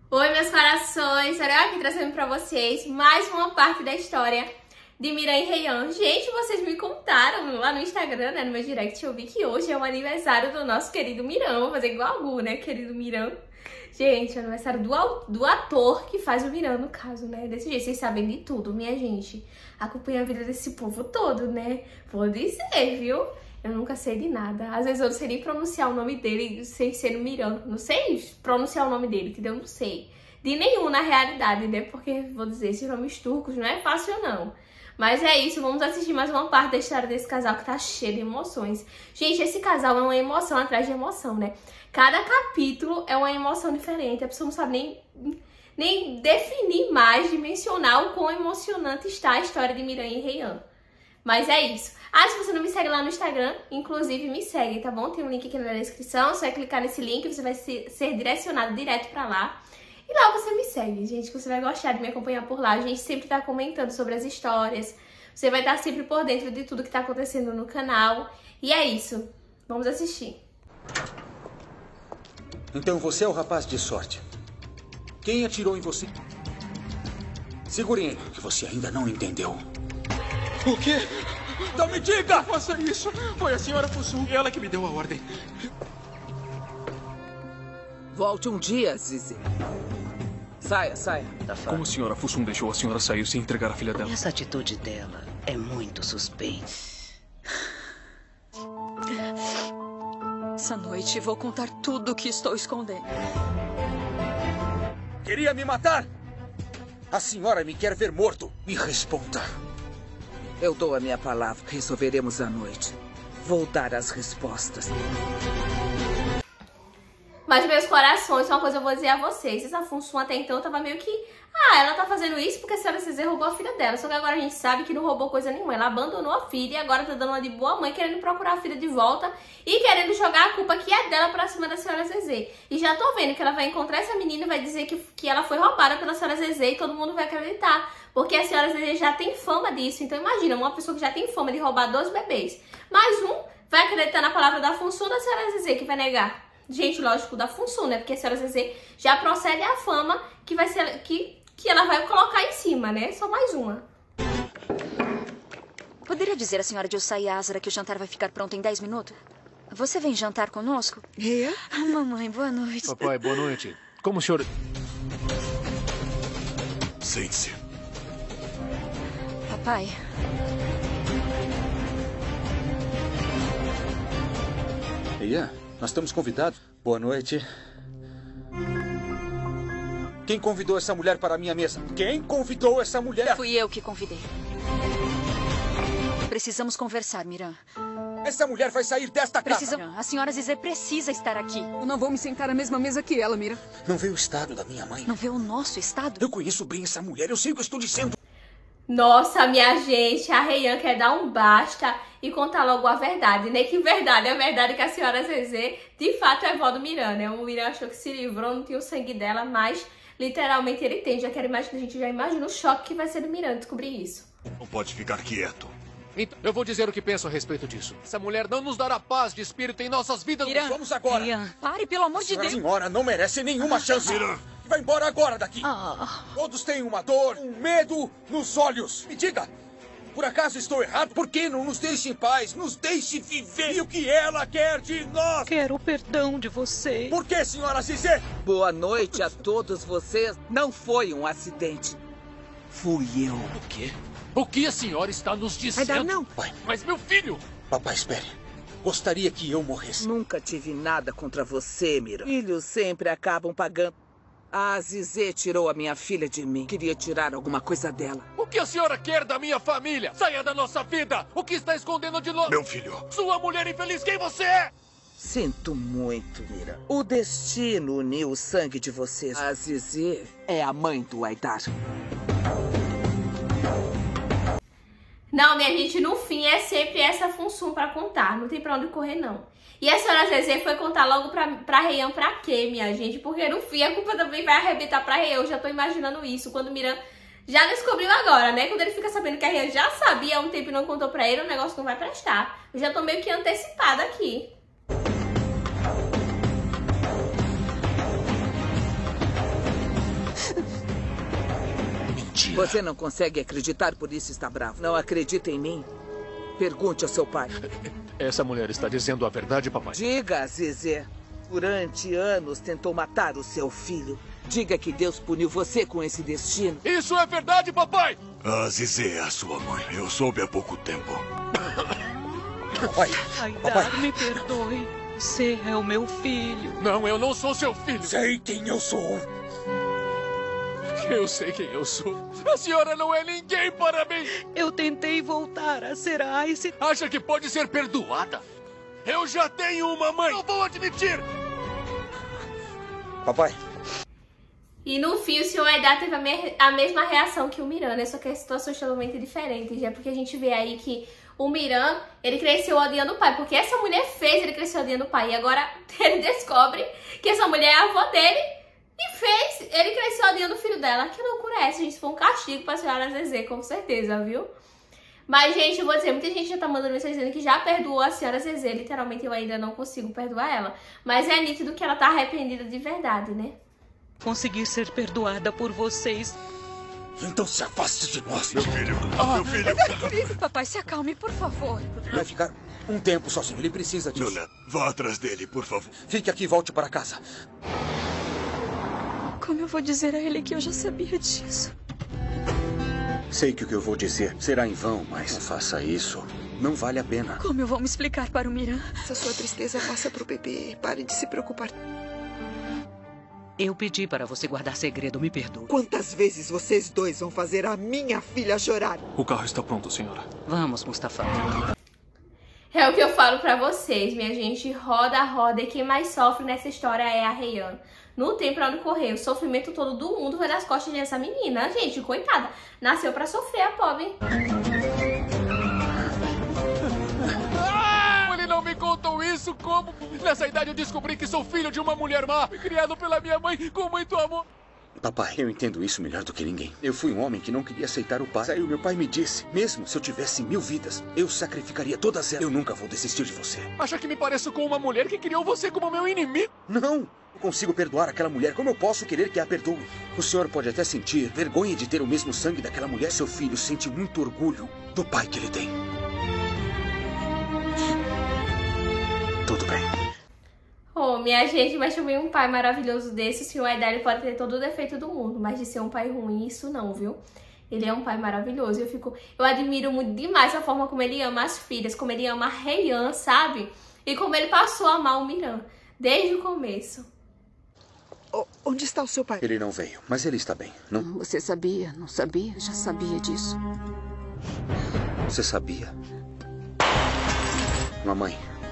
Oi, meus corações, olha aqui trazendo pra vocês mais uma parte da história de Miran e Heian. Gente, vocês me contaram lá no Instagram, né, no meu direct, eu vi que hoje é o aniversário do nosso querido Miran. Vou fazer igual a Gu, né, querido Miran. Gente, é o aniversário do ator que faz o Miran, no caso, né, desse jeito. Vocês sabem de tudo, minha gente. Acompanha a vida desse povo todo, né, vou dizer, viu? Eu nunca sei de nada. Às vezes eu não sei nem pronunciar o nome dele sem ser no Miran. Não sei pronunciar o nome dele, entendeu? Não sei. De nenhum, na realidade, né? Porque, vou dizer, esses nomes turcos não é fácil, não. Mas é isso, vamos assistir mais uma parte da história desse casal que tá cheio de emoções. Gente, esse casal é uma emoção atrás de emoção, né? Cada capítulo é uma emoção diferente. A pessoa não sabe nem definir mais, dimensionar o quão emocionante está a história de Miran e Heian. Mas é isso. Ah, se você não me segue lá no Instagram, inclusive me segue, tá bom? Tem um link aqui na descrição, só é clicar nesse link e você vai ser direcionado direto pra lá. E lá você me segue, gente, que você vai gostar de me acompanhar por lá. A gente sempre tá comentando sobre as histórias, você vai estar sempre por dentro de tudo que tá acontecendo no canal. E é isso, vamos assistir. Então você é o rapaz de sorte. Quem atirou em você? Segurem ele, que você ainda não entendeu. O quê? Então me diga! Não faça isso! Foi a senhora Fusu, ela que me deu a ordem. Volte um dia, Zizi. Saia, saia. Como a senhora Fusun deixou a senhora sair sem entregar a filha dela? Essa atitude dela é muito suspeita. Essa noite vou contar tudo o que estou escondendo. Queria me matar? A senhora me quer ver morto. Me responda. Eu dou a minha palavra. Resolveremos à noite. Vou dar as respostas. Mas, meus corações, uma coisa eu vou dizer a vocês. Essa Fusun até então tava meio que... ela tá fazendo isso porque a senhora Zezé roubou a filha dela. Só que agora a gente sabe que não roubou coisa nenhuma. Ela abandonou a filha e agora tá dando uma de boa mãe, querendo procurar a filha de volta e querendo jogar a culpa que é dela pra cima da senhora Zezé. E já tô vendo que ela vai encontrar essa menina e vai dizer que ela foi roubada pela senhora Zezé e todo mundo vai acreditar. Porque a senhora Zezé já tem fama disso. Então imagina, uma pessoa que já tem fama de roubar 2 bebês. Mais um vai acreditar na palavra da Fusun da senhora Zezé que vai negar. Gente, lógico, da Fusun, né? Porque a senhora Zezé já procede a fama que vai ser que ela vai colocar em cima, né? Só mais uma. Poderia dizer à senhora Dilsa e Azra que o jantar vai ficar pronto em 10 minutos? Você vem jantar conosco? É? Mamãe, boa noite. Papai, boa noite. Como o senhor... Sente-se. Papai... Ian, nós estamos convidados. Boa noite. Quem convidou essa mulher para a minha mesa? Quem convidou essa mulher? Fui eu que convidei. Precisamos conversar, Miran. Essa mulher vai sair desta casa. A senhora Zezé precisa estar aqui. Eu não vou me sentar à mesma mesa que ela, Mira. Não vê o estado da minha mãe? Não vê o nosso estado? Eu conheço bem essa mulher, eu sei o que eu estou dizendo. Nossa, minha gente, a Heian quer dar um basta e contar logo a verdade, né? Que verdade, é a verdade que a senhora Zezé de fato é vó do Miran, né? O Miran achou que se livrou, não tinha o sangue dela, mas literalmente ele tem. Já quero imaginar, a gente já imagina o choque que vai ser do Miran descobrir isso. Não pode ficar quieto. Então, eu vou dizer o que penso a respeito disso. Essa mulher não nos dará paz de espírito em nossas vidas. Miran. Vamos agora. Miran, pare, pelo amor de A Deus. senhora não merece nenhuma chance. Miran. Vai embora agora daqui. Todos têm uma dor, um medo nos olhos. Me diga, por acaso estou errado? Por que não nos deixe em paz? Nos deixe viver. E o que ela quer de nós? Quero o perdão de você. Por que, senhora Zezé? Boa noite a todos vocês. Não foi um acidente. Fui eu. O quê? O que a senhora está nos dizendo? Vai dar não. Pai, Mas meu filho... papai, espere. Gostaria que eu morresse. Nunca tive nada contra você, Mira. Filhos sempre acabam pagando. A Zizé tirou a minha filha de mim. Queria tirar alguma coisa dela. O que a senhora quer da minha família? Saia da nossa vida! O que está escondendo de nós? Meu filho. Sua mulher infeliz, quem você é? Sinto muito, Mira. O destino uniu o sangue de vocês. A Zizé é a mãe do Aidar. Não, minha gente, no fim é sempre essa Fusun pra contar. Não tem pra onde correr, não. E a senhora Zezé foi contar logo pra Heian pra quê, minha gente? Porque no fim a culpa também vai arrebentar pra Heian. Eu já tô imaginando isso. Quando o Miran já descobriu agora, né? Quando ele fica sabendo que a Heian já sabia há um tempo e não contou pra ele, o negócio não vai prestar. Eu já tô meio que antecipada aqui. Você não consegue acreditar, por isso está bravo. Não acredita em mim? Pergunte ao seu pai. Essa mulher está dizendo a verdade, papai? Diga, Zezé. Durante anos tentou matar o seu filho. Diga que Deus puniu você com esse destino. Isso é verdade, papai! A Zezé é a sua mãe. Eu soube há pouco tempo. Papai! Haidar, me perdoe. Você é o meu filho. Não, eu não sou seu filho. Sei quem eu sou. Eu sei quem eu sou. A senhora não é ninguém para mim. Eu tentei voltar a ser a Ice. Acha que pode ser perdoada? Eu já tenho uma mãe. Não vou admitir. Papai. E no fim, o Sr. Haidar teve a mesma reação que o Miran, né? Só que as situações totalmente diferentes, já porque a gente vê aí que o Miran, ele cresceu odiando o pai, porque essa mulher fez ele crescer odiando o pai. E agora ele descobre que essa mulher é a avó dele e fez ele crescer odiando o filho dela. Que loucura é essa, gente? Isso foi um castigo pra senhora Zezé, com certeza, viu? Mas, gente, eu vou dizer, muita gente já tá mandando mensagem dizendo que já perdoou a senhora Zezé. Literalmente, eu ainda não consigo perdoar ela. Mas é nítido que ela tá arrependida de verdade, né? Conseguir ser perdoada por vocês. Então se afaste de nós. Meu filho, meu filho. Papai, se acalme, por favor. Vai ficar um tempo sozinho. Ele precisa disso. Meu neto, vá atrás dele, por favor. Fique aqui e volte para casa. Como eu vou dizer a ele que eu já sabia disso? Sei que o que eu vou dizer será em vão, mas não faça isso. Não vale a pena. Como eu vou me explicar para o Miran? Essa sua tristeza passa pro bebê. Pare de se preocupar. Eu pedi para você guardar segredo, me perdoe. Quantas vezes vocês dois vão fazer a minha filha chorar? O carro está pronto, senhora. Vamos, Mustafa. É o que eu falo pra vocês, minha gente. Roda a roda e quem mais sofre nessa história é a Rayhan. Não tem pra onde correr. O sofrimento todo do mundo vai nas costas dessa menina. Gente, coitada. Nasceu pra sofrer, a pobre. Ele não me contou isso como? Nessa idade eu descobri que sou filho de uma mulher má, criado pela minha mãe com muito amor. Papai, eu entendo isso melhor do que ninguém. Eu fui um homem que não queria aceitar o pai. Aí o meu pai me disse, mesmo se eu tivesse 1000 vidas, eu sacrificaria todas elas. Eu nunca vou desistir de você. Acha que me pareço com uma mulher que criou você como meu inimigo? Não! Eu consigo perdoar aquela mulher. Como eu posso querer que a perdoe? O senhor pode até sentir vergonha de ter o mesmo sangue daquela mulher. Seu filho sente muito orgulho do pai que ele tem. Tudo bem. Oh, minha gente, mas também um pai maravilhoso desse, o Sr. Haidar, ele pode ter todo o defeito do mundo, mas de ser um pai ruim, isso não, viu? Ele é um pai maravilhoso. Eu admiro muito demais a forma como ele ama as filhas, como ele ama a Rayhan, sabe? E como ele passou a amar o Miran, desde o começo. Onde está o seu pai? Ele não veio, mas ele está bem, não? Você sabia? Não sabia? Já sabia disso. Você sabia? Mamãe.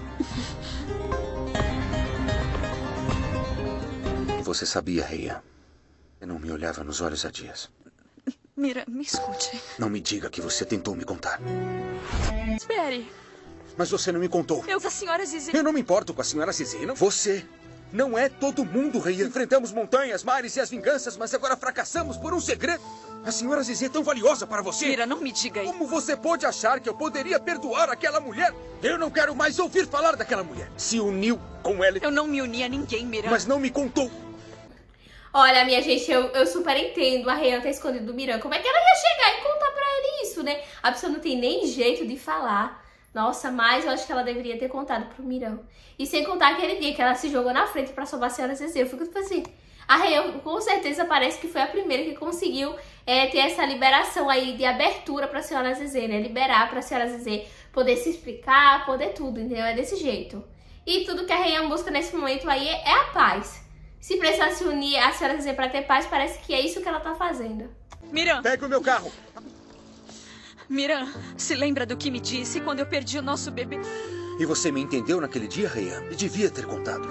Você sabia, Rayhan? Eu não me olhava nos olhos há dias. Mira, me escute. Não me diga que você tentou me contar. Espere. Mas você não me contou. A senhora Zezé... Eu não me importo com a senhora Zezé, não. Você não é todo mundo, Rayhan. Enfrentamos montanhas, mares e as vinganças, mas agora fracassamos por um segredo. A senhora Zezé é tão valiosa para você. Mira, não me diga isso. Como você pode achar que eu poderia perdoar aquela mulher? Eu não quero mais ouvir falar daquela mulher. Se uniu com ela. Eu não me uni a ninguém, Mira. Mas não me contou. Olha, minha gente, eu super entendo a Rayhan ter escondido do Miran. Como é que ela ia chegar e contar pra ele isso, né? A pessoa não tem nem jeito de falar. Nossa, mas eu acho que ela deveria ter contado pro Miran. E sem contar aquele dia que ela se jogou na frente pra salvar a senhora Zezé. Eu fico tipo assim... A Rayhan, com certeza, parece que foi a primeira que conseguiu ter essa liberação aí de abertura pra senhora Zezé, né? Liberar pra senhora Zezé poder se explicar, poder tudo, entendeu? É desse jeito. E tudo que a Rayhan busca nesse momento aí é a paz. Se precisar se unir a senhora Zezé pra ter paz, parece que é isso que ela tá fazendo. Miran! Pega o meu carro! Miran, se lembra do que me disse quando eu perdi o nosso bebê? E você me entendeu naquele dia, Rayhan? E devia ter contado.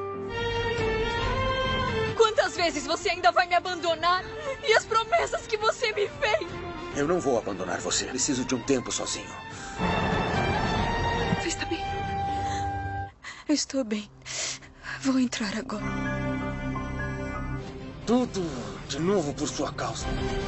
Quantas vezes você ainda vai me abandonar? E as promessas que você me fez? Eu não vou abandonar você. Preciso de um tempo sozinho. Você está bem? Eu estou bem. Vou entrar agora. Tudo de novo por sua causa.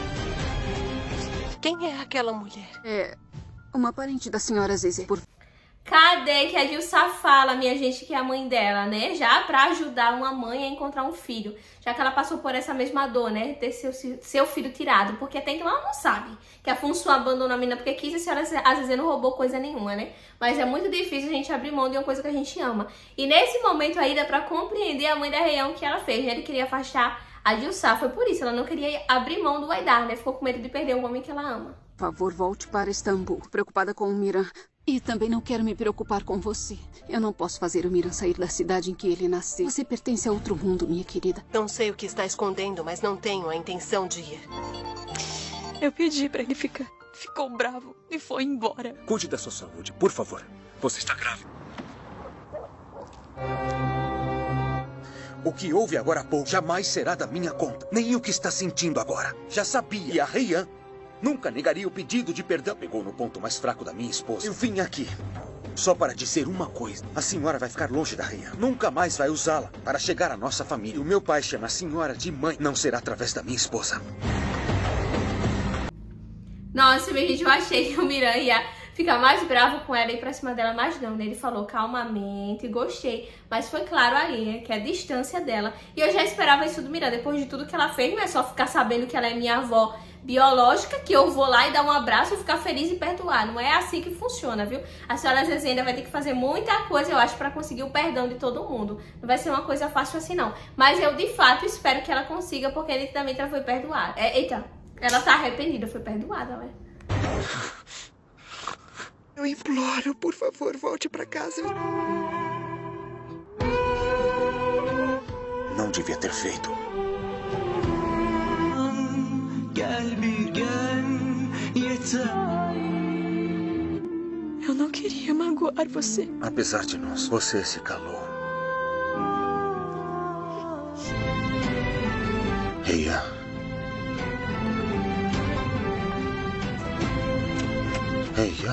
Quem é aquela mulher? É uma parente da senhora Zezé. Cadê que a Dilsa fala, minha gente, que é a mãe dela, né? Já pra ajudar uma mãe a encontrar um filho. Já que ela passou por essa mesma dor, né? Ter seu filho tirado. Porque até então ela não sabe que a Função abandonou a menina porque quis e a senhora às vezes não roubou coisa nenhuma, né? Mas é muito difícil a gente abrir mão de uma coisa que a gente ama. E nesse momento aí dá pra compreender a mãe da Rei-Yeon que ela fez, né? Ele queria afastar a Dilsa. Foi por isso, ela não queria abrir mão do Haidar, né? Ficou com medo de perder um homem que ela ama. Por favor, volte para Istambul. Preocupada com o Miran. E também não quero me preocupar com você. Eu não posso fazer o Miran sair da cidade em que ele nasceu. Você pertence a outro mundo, minha querida. Não sei o que está escondendo, mas não tenho a intenção de ir. Eu pedi pra ele ficar. Ficou bravo e foi embora. Cuide da sua saúde, por favor. Você está grávida. O que houve agora há pouco jamais será da minha conta. Nem o que está sentindo agora. Já sabia. E a Rei-Yeon nunca negaria o pedido de perdão. Pegou no ponto mais fraco da minha esposa. Eu vim aqui só para dizer uma coisa. A senhora vai ficar longe da Rei-Yeon. Nunca mais vai usá-la para chegar à nossa família. O meu pai chama a senhora de mãe. Não será através da minha esposa. Nossa, minha gente, eu achei que o Miran ia ficar mais bravo com ela e ir pra cima dela, mas não, né? Ele falou calmamente, gostei. Mas foi claro ali, né? Que é a distância dela. E eu já esperava isso do Miran. Depois de tudo que ela fez, não é só ficar sabendo que ela é minha avó biológica, que eu vou lá e dar um abraço e ficar feliz e perdoar. Não é assim que funciona, viu? A senhora Zezé ainda vai ter que fazer muita coisa, eu acho, pra conseguir o perdão de todo mundo. Não vai ser uma coisa fácil assim, não. Mas eu, de fato, espero que ela consiga, porque ele também foi perdoado. Eita, ela tá arrependida, foi perdoada, né? Eu imploro, por favor, volte pra casa. Não devia ter feito. Eu não queria magoar você. Apesar de nós, você se calou. Rei-Yeon. Rei-Yeon.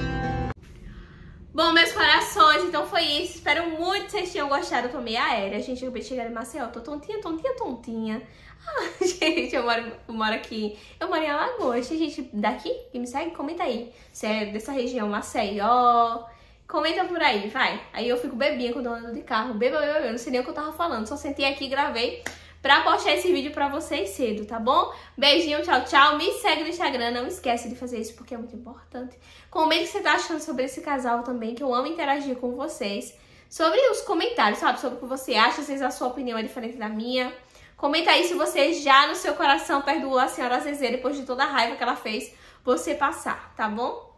Bom, meus corações, então foi isso. Espero muito que vocês tenham gostado. Eu tô meio aérea, gente. Eu acabei de chegar em Maceió. Tô tontinha. Ah, gente, eu moro aqui. Eu moro em Alagoas. Tem gente daqui que me segue? Comenta aí. Se é dessa região, Maceió. Comenta por aí, vai. Aí eu fico bebinha quando eu ando de carro. Beba. Não sei nem o que eu tava falando. Só sentei aqui e gravei pra postar esse vídeo pra vocês cedo, tá bom? Beijinho, tchau, tchau. Me segue no Instagram. Não esquece de fazer isso porque é muito importante. Comenta o que você tá achando sobre esse casal também, que eu amo interagir com vocês. Sobre os comentários, sabe? Sobre o que você acha, às vezes a sua opinião é diferente da minha. Comenta aí se você já no seu coração perdoou a senhora Zezé depois de toda a raiva que ela fez você passar, tá bom?